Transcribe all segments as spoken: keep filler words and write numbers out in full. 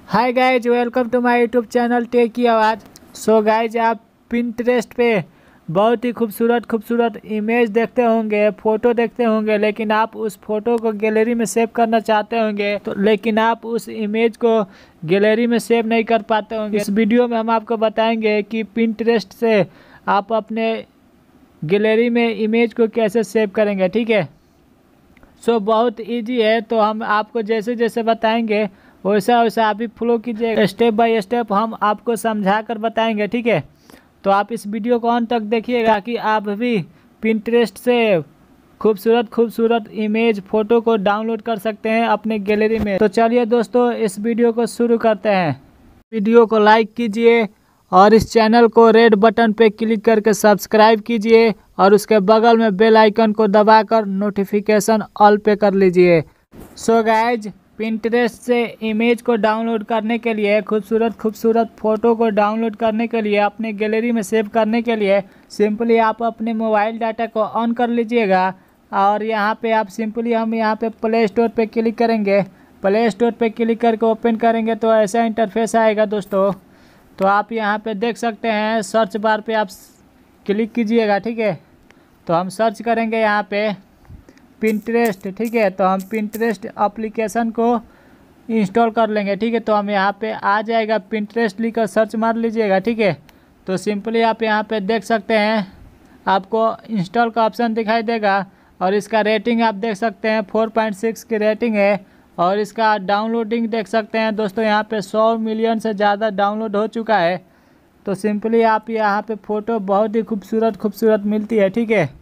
Hi guys, welcome to my YouTube channel tech की आवाज़। So guys, आप Pinterest पे बहुत ही खूबसूरत खूबसूरत इमेज देखते होंगे, फ़ोटो देखते होंगे, लेकिन आप उस फोटो को गैलरी में सेव करना चाहते होंगे तो लेकिन आप उस इमेज को गैलरी में सेव नहीं कर पाते होंगे। इस वीडियो में हम आपको बताएंगे कि पिंटरेस्ट से आप अपने गैलरी में इमेज को कैसे सेव करेंगे। ठीक है, सो बहुत इजी है, तो हम आपको जैसे जैसे बताएंगे वैसा वैसा आप भी फॉलो कीजिए। स्टेप बाय स्टेप हम आपको समझा कर बताएंगे। ठीक है, तो आप इस वीडियो को अंत तक देखिएगा कि आप भी पिंटरेस्ट से खूबसूरत खूबसूरत इमेज फ़ोटो को डाउनलोड कर सकते हैं अपने गैलरी में। तो चलिए दोस्तों, इस वीडियो को शुरू करते हैं। वीडियो को लाइक कीजिए और इस चैनल को रेड बटन पे क्लिक करके सब्सक्राइब कीजिए और उसके बगल में बेल आइकन को दबाकर नोटिफिकेशन ऑल पे कर लीजिए। सो गाइज, पिंटरेस्ट से इमेज को डाउनलोड करने के लिए, खूबसूरत खूबसूरत फ़ोटो को डाउनलोड करने के लिए, अपने गैलरी में सेव करने के लिए सिंपली आप अपने मोबाइल डाटा को ऑन कर लीजिएगा और यहाँ पे आप सिंपली हम यहाँ पे प्ले स्टोर पे क्लिक करेंगे। प्ले स्टोर पे क्लिक करके ओपन करेंगे तो ऐसा इंटरफेस आएगा दोस्तों। तो आप यहाँ पे देख सकते हैं, सर्च बार पे आप क्लिक कीजिएगा। ठीक है, तो हम सर्च करेंगे यहाँ पे पिंटरेस्ट। ठीक है, तो हम पिंटरेस्ट एप्लीकेशन को इंस्टॉल कर लेंगे। ठीक है, तो हम यहाँ पे आ जाएगा, पिंटरेस्ट लिखकर सर्च मार लीजिएगा। ठीक है, तो सिंपली आप यहाँ पे देख सकते हैं, आपको इंस्टॉल का ऑप्शन दिखाई देगा और इसका रेटिंग आप देख सकते हैं फोर पॉइंट सिक्स की रेटिंग है और इसका डाउनलोडिंग देख सकते हैं दोस्तों, यहाँ पे सौ मिलियन से ज़्यादा डाउनलोड हो चुका है। तो सिंपली आप यहाँ पे फ़ोटो बहुत ही खूबसूरत खूबसूरत मिलती है। ठीक है,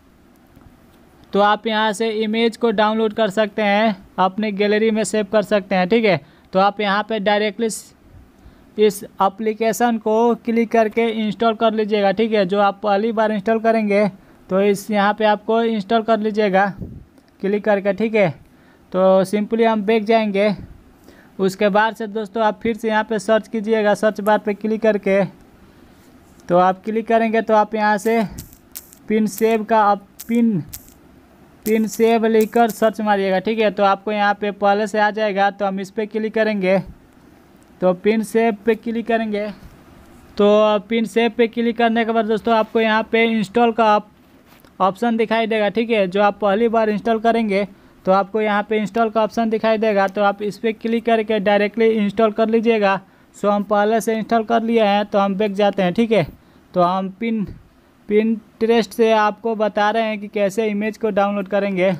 तो आप यहाँ से इमेज को डाउनलोड कर सकते हैं, अपने गैलरी में सेव कर सकते हैं। ठीक है, तो आप यहाँ पे डायरेक्टली इस एप्लीकेशन को क्लिक करके इंस्टॉल कर लीजिएगा। ठीक है, जो आप पहली बार इंस्टॉल करेंगे तो इस यहाँ पे आपको इंस्टॉल कर लीजिएगा क्लिक करके। ठीक है, तो सिंपली हम बैक जाएंगे। उसके बाद से दोस्तों आप फिर से यहाँ पे सर्च कीजिएगा, सर्च बार पे क्लिक करके। तो आप क्लिक करेंगे तो आप यहाँ से पिन सेव का आप पिन पिन सेव लिखकर सर्च मारिएगा। ठीक है, तो आपको यहाँ पे पहले से आ जाएगा, तो हम इस पर क्लिक करेंगे। तो पिन सेव पे क्लिक करेंगे, तो पिन सेव पे क्लिक करने के बाद दोस्तों आपको यहाँ पे इंस्टॉल का ऑप्शन दिखाई देगा। ठीक है, जो आप पहली बार इंस्टॉल करेंगे तो आपको यहाँ पे इंस्टॉल का ऑप्शन दिखाई देगा, तो आप इस पर क्लिक करके डायरेक्टली इंस्टॉल कर लीजिएगा। सो हम पहले से इंस्टॉल कर लिए हैं, तो हम बैक जाते हैं। ठीक है, तो हम पिन पिंटरेस्ट से आपको बता रहे हैं कि कैसे इमेज को डाउनलोड करेंगे।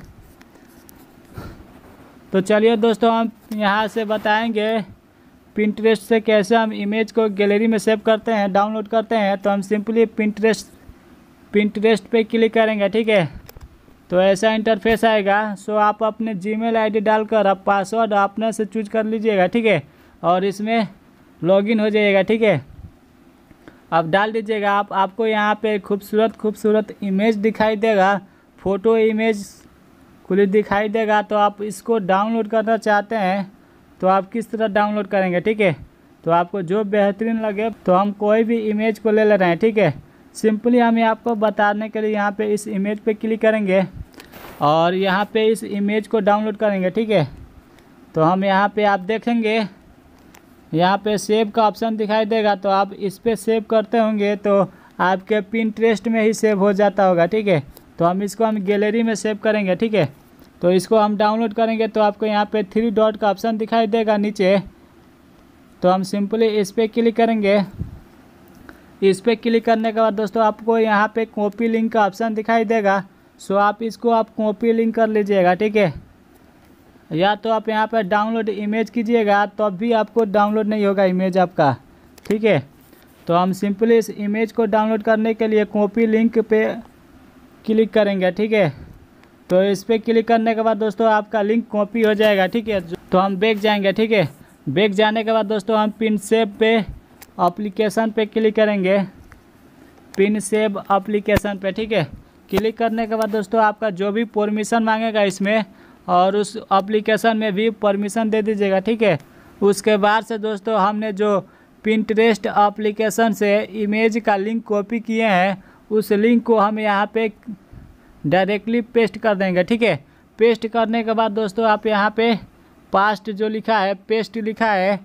तो चलिए दोस्तों, हम यहाँ से बताएंगे पिंटरेस्ट से कैसे हम इमेज को गैलरी में सेव करते हैं, डाउनलोड करते हैं। तो हम सिंपली पिंटरेस्ट पिंटरेस्ट पे क्लिक करेंगे। ठीक है, तो ऐसा इंटरफेस आएगा। सो आप अपने जीमेल आईडी डालकर आप पासवर्ड अपने से चूज कर लीजिएगा। ठीक है, और इसमें लॉगिन हो जाइएगा। ठीक है, आप डाल दीजिएगा। आप आपको यहाँ पे खूबसूरत खूबसूरत इमेज दिखाई देगा, फ़ोटो इमेज खुली दिखाई देगा। तो आप इसको डाउनलोड करना चाहते हैं तो आप किस तरह डाउनलोड करेंगे। ठीक है, तो आपको जो बेहतरीन लगे, तो हम कोई भी इमेज को ले ले रहे हैं। ठीक है, सिंपली हम आपको बताने के लिए यहाँ पे इस इमेज पे क्लिक करेंगे और यहाँ पे इस इमेज को डाउनलोड करेंगे। ठीक है, तो हम यहाँ पे आप देखेंगे, यहाँ पे सेव का ऑप्शन दिखाई देगा, तो आप इस पे सेव करते होंगे तो आपके पिंटरेस्ट में ही सेव हो जाता होगा। ठीक है, तो हम इसको हम गैलरी में सेव करेंगे। ठीक है, तो इसको हम डाउनलोड करेंगे तो आपको यहाँ पे थ्री डॉट का ऑप्शन दिखाई देगा नीचे, तो हम सिंपली इस पर क्लिक करेंगे। इस पर क्लिक करने के बाद दोस्तों आपको यहाँ पे कॉपी लिंक का ऑप्शन दिखाई देगा। सो आप इसको आप कॉपी लिंक कर लीजिएगा। ठीक है, या तो आप यहाँ पर डाउनलोड इमेज कीजिएगा, तो अब भी आपको डाउनलोड नहीं होगा इमेज आपका। ठीक है, तो हम सिंपली इस इमेज को डाउनलोड करने के लिए कॉपी लिंक पे क्लिक करेंगे। ठीक है, तो इस पर क्लिक करने के बाद दोस्तों आपका लिंक कॉपी हो जाएगा। ठीक है, तो हम बैक जाएंगे। ठीक है, बैक जाने के बाद दोस्तों हम पिन सेव पे एप्लीकेशन पे क्लिक करेंगे, पिन सेव एप्लीकेशन पे। ठीक है, क्लिक करने के बाद दोस्तों आपका जो भी परमिशन मांगेगा इसमें, और उस एप्लीकेशन में भी परमिशन दे दीजिएगा। ठीक है, उसके बाद से दोस्तों हमने जो पिंटरेस्ट एप्लीकेशन से इमेज का लिंक कॉपी किए हैं, उस लिंक को हम यहाँ पे डायरेक्टली पेस्ट कर देंगे। ठीक है, पेस्ट करने के बाद दोस्तों आप यहाँ पे पास्ट जो लिखा है, पेस्ट लिखा है,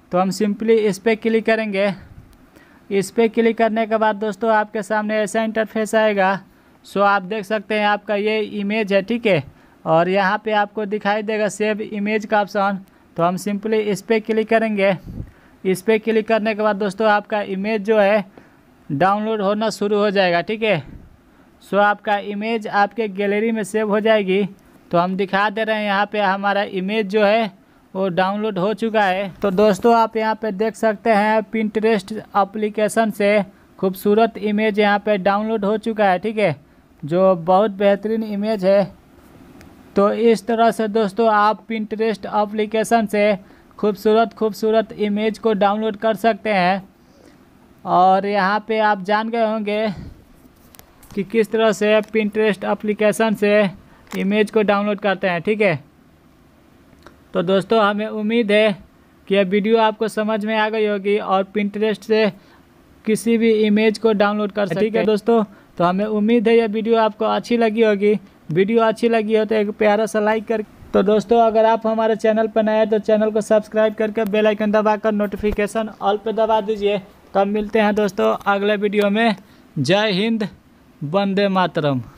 तो हम सिंपली इस पर क्लिक करेंगे। इस पर क्लिक करने के बाद दोस्तों आपके सामने ऐसा इंटरफेस आएगा। सो आप देख सकते हैं आपका ये इमेज है, ठीक है। और यहाँ पे आपको दिखाई देगा सेव इमेज का ऑप्शन। तो हम सिंपली इस पर क्लिक करेंगे। इस पर क्लिक करने के बाद दोस्तों आपका इमेज जो है डाउनलोड होना शुरू हो जाएगा, ठीक है। सो आपका इमेज आपके गैलरी में सेव हो जाएगी। तो हम दिखा दे रहे हैं यहाँ पे हमारा इमेज जो है वो डाउनलोड हो चुका है। तो दोस्तों आप यहाँ पे देख सकते हैं पिंटरेस्ट एप्लीकेशन से खूबसूरत इमेज यहाँ पे डाउनलोड हो चुका है, ठीक है, जो बहुत बेहतरीन इमेज है। तो इस तरह से दोस्तों आप पिंटरेस्ट एप्लीकेशन से खूबसूरत खूबसूरत इमेज को डाउनलोड कर सकते हैं। और यहाँ पे आप जान गए होंगे कि किस तरह से पिंटरेस्ट एप्लीकेशन से इमेज को डाउनलोड करते हैं, ठीक है। तो दोस्तों हमें उम्मीद है कि यह वीडियो आपको समझ में आ गई होगी और पिंटरेस्ट से किसी भी इमेज को डाउनलोड कर सकते हैं, ठीक है दोस्तों। तो हमें उम्मीद है यह वीडियो आपको अच्छी लगी होगी। वीडियो अच्छी लगी हो तो एक प्यारा सा लाइक कर। तो दोस्तों अगर आप हमारे चैनल पर नए हैं तो चैनल को सब्सक्राइब करके बेल आइकन दबाकर नोटिफिकेशन ऑल पे दबा दीजिए। तब मिलते हैं दोस्तों अगले वीडियो में। जय हिंद, वंदे मातरम।